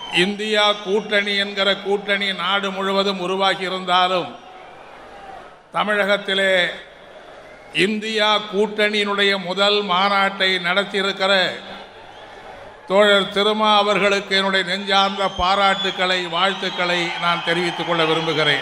India கூட்டணி என்கிற கூட்டணி நாடு முழுவதும் உருவாகி இருந்தாலும் தமிழகத்திலே இந்தியா கூட்டணியினுடைய முதல் மாநாட்டை நடத்தியிருக்கிற தோழர் திருமா அவர்களுக்கு என்னுடைய நெஞ்சார்ந்த பாராட்டுக்களை வாழ்த்துக்களை நான் தெரிவித்துக் கொள்ள விரும்புகிறேன்.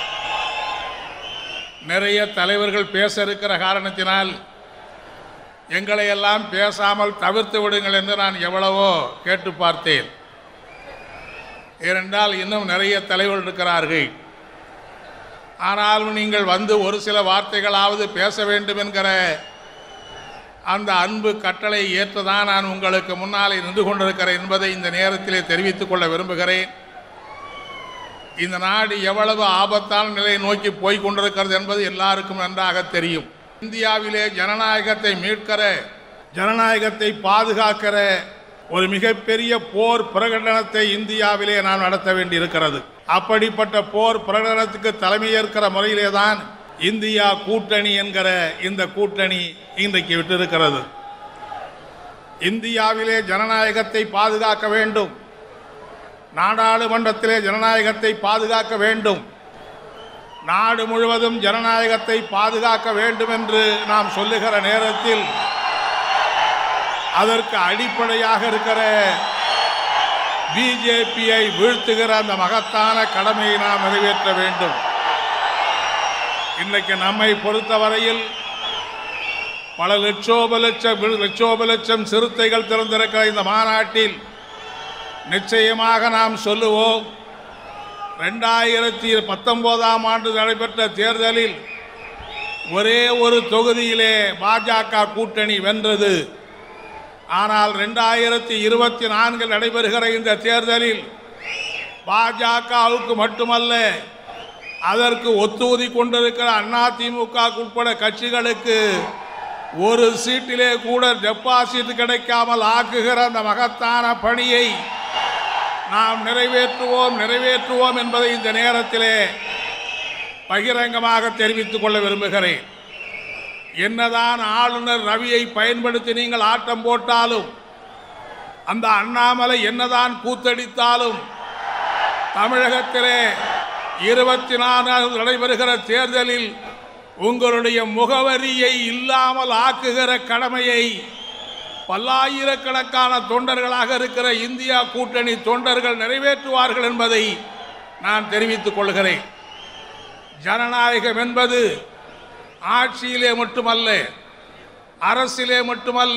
நிறைய தலைவர்கள் பேச இருக்கிற காரணத்தினால் எங்களை எல்லாம் பேசாமல் தவிர்த்து விடுங்கள் என்று நான் எவ்வளவோ கேட்டு பார்த்தேன். ஏனென்றால் இன்னும் நிறைய தலைவர்கள் இருக்கிறார்கள். ஆனாலும் நீங்கள் வந்து ஒரு சில வார்த்தைகளாவது பேச வேண்டும் என்கிற அந்த அன்பு கட்டளை ஏற்றுதான் நான் உங்களுக்கு முன்னாலே நின்று கொண்டிருக்கிறேன் என்பதை இந்த நேரத்திலே தெரிவித்துக் கொள்ள விரும்புகிறேன். இந்த நாடு எவ்வளவு ஆபத்தான நிலையை நோக்கி போய் கொண்டிருக்கிறது என்பது எல்லாருக்கும் நன்றாக தெரியும். இந்தியாவிலே ஜனநாயகத்தை மீட்கிற, ஜனநாயகத்தை பாதுகாக்கிற ஒரு மிகப்பெரிய போர் பிரகடனத்தை இந்தியாவிலே நாம் நடத்த வேண்டி இருக்கிறது. அப்படிப்பட்ட போர் பிரகடனத்துக்கு தலைமையேற்கிற முறையிலே தான் இந்தியா கூட்டணி என்கிற இந்த கூட்டணி இன்றைக்கு விட்டிருக்கிறது. இந்தியாவிலே ஜனநாயகத்தை பாதுகாக்க வேண்டும், நாடாளுமன்றத்திலே ஜனநாயகத்தை பாதுகாக்க வேண்டும், நாடு முழுவதும் ஜனநாயகத்தை பாதுகாக்க வேண்டும் என்று நாம் சொல்லுகிற நேரத்தில் அதற்கு அடிப்படையாக இருக்கிற பிஜேபியை வீழ்த்துகிற அந்த மகத்தான கடமையை நாம் நிறைவேற்ற வேண்டும். இன்றைக்கு நம்மை பொறுத்தவரையில் பல லட்சோப லட்சம் சிறுத்தைகள் திறந்திருக்கிற இந்த மாநாட்டில் நிச்சயமாக நாம் சொல்லுவோம், 2019ஆம் ஆண்டு நடைபெற்ற தேர்தலில் ஒரே ஒரு தொகுதியிலே பாஜக கூட்டணி வென்றது. ஆனால் 2024 நடைபெறுகிற இந்த தேர்தலில் பாஜகவுக்கு மட்டுமல்ல, அதற்கு ஒத்துழைதி கொண்டிருக்கிற அதிமுக உட்பட கட்சிகளுக்கு ஒரு சீட்டிலே கூட டெபாசிட் கிடைக்காமல் ஆக்குகிற அந்த மகத்தான பணியை நாம் நிறைவேற்றுவோம் என்பதை இந்த நேரத்திலே பகிரங்கமாக தெரிவித்துக் கொள்ள விரும்புகிறேன். என்னதான் ஆளுநர் ரவியை பயன்படுத்தி நீங்கள் ஆட்டம் போட்டாலும், அந்த அண்ணாமலை என்னதான் கூத்தடித்தாலும், தமிழகத்திலே 24 நடைபெறுகிற தேர்தலில் உங்களுடைய முகவரியை இல்லாமல் ஆக்குகிற கடமையை பல்லாயிரக்கணக்கான தொண்டர்களாக இருக்கிற இந்தியா கூட்டணி தொண்டர்கள் நிறைவேற்றுவார்கள் என்பதை நான் தெரிவித்துக் கொள்கிறேன். ஜனநாயகம் என்பது ஆட்சியிலே மட்டுமல்ல, அரசிலே மட்டுமல்ல,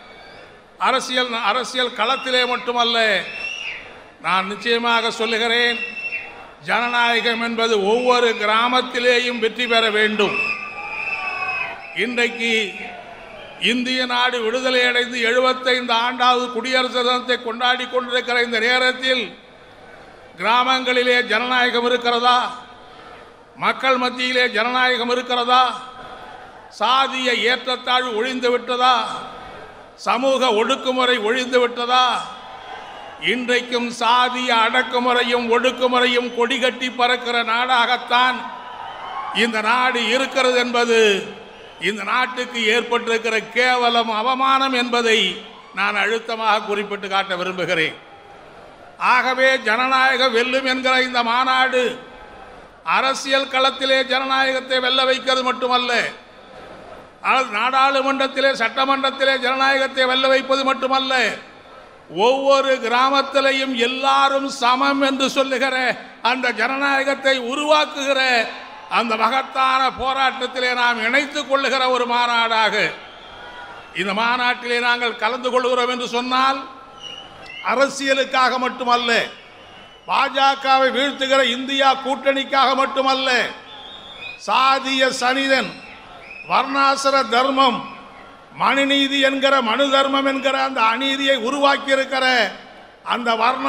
அரசியல் களத்திலே மட்டுமல்ல, நான் நிச்சயமாக சொல்லுகிறேன், ஜனநாயகம் என்பது ஒவ்வொரு கிராமத்திலேயும் வெற்றி பெற வேண்டும். இன்றைக்கு இந்திய நாடு விடுதலை அடைந்து 75 ஆண்டாவது குடியரசு தினத்தை கொண்டாடி கொண்டிருக்கிற இந்த நேரத்தில் கிராமங்களிலே ஜனநாயகம் இருக்கிறதா? மக்கள் மத்தியிலே ஜனநாயகம் இருக்கிறதா? சாதிய ஏற்றத்தாழ்வு ஒழிந்து விட்டதா? சமூக ஒடுக்குமுறை ஒழிந்து விட்டதா? இன்றைக்கும் சாதிய அடக்குமுறையும் ஒடுக்குமுறையும் கொடிகட்டி பறக்கிற நாடாகத்தான் இந்த நாடு இருக்கிறது என்பது இந்த நாட்டுக்கு ஏற்பட்டிருக்கிற கேவலம், அவமானம் என்பதை நான் அழுத்தமாக குறிப்பிட்டு காட்ட விரும்புகிறேன். ஆகவே ஜனநாயகம் வெல்லும் என்கிற இந்த மாநாடு அரசியல் களத்திலே ஜனநாயகத்தை வெல்ல வைக்கிறது மட்டுமல்ல, நாடாளுமன்றத்திலே சட்டமன்றத்திலே ஜனநாயகத்தை வெல்ல வைப்பது மட்டுமல்ல, ஒவ்வொரு கிராமத்திலையும் எல்லாரும் சமம் என்று சொல்லுகிற அந்த ஜனநாயகத்தை உருவாக்குகிற அந்த மகத்தான போராட்டத்திலே நாம் இணைத்துக் கொள்ளுகிற ஒரு மாநாடாக இந்த மாநாட்டிலே நாங்கள் கலந்து கொள்கிறோம் என்று சொன்னால், அரசியலுக்காக மட்டுமல்ல, பாஜகவை வீழ்த்துகிற இந்தியா கூட்டணிக்காக மட்டுமல்ல, சாதிய சனிதன், வர்ணாசிர தர்மம், மனுநீதி என்கிற மனு தர்மம் என்கிற அந்த அநீதியை உருவாக்கி இருக்கிற அந்த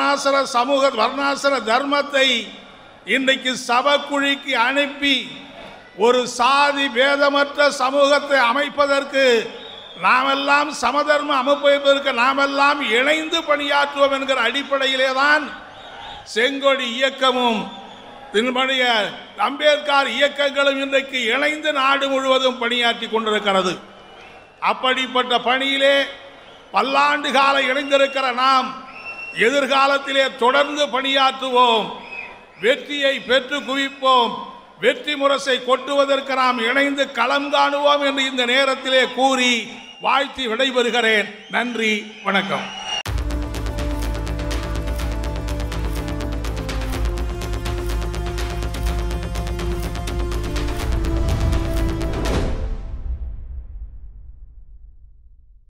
வர்ணாசிர தர்மத்தை இன்றைக்கு சபக்குழிக்கு அனுப்பி ஒரு சாதி பேதமற்ற சமூகத்தை அமைப்பதற்கு நாமெல்லாம் சமதர்ம அமைப்பதற்கு நாமெல்லாம் இணைந்து பணியாற்றுவோம் என்கிற அடிப்படையிலே தான் செங்கொடி இயக்கமும் திருமணிய அம்பேத்கர் இயக்கங்களும் இன்றைக்கு இணைந்து நாடு முழுவதும் பணியாற்றி கொண்டிருக்கிறது. அப்படிப்பட்ட பணியிலே பல்லாண்டு கால இணைந்திருக்கிற நாம் எதிர்காலத்திலே தொடர்ந்து பணியாற்றுவோம், வெற்றியை பெற்று குவிப்போம், வெற்றி முரசை கொட்டுவதற்கு நாம் இணைந்து களம் காணுவோம் என்று இந்த நேரத்திலே கூறி வாழ்த்தி விடைபெறுகிறேன். நன்றி, வணக்கம்.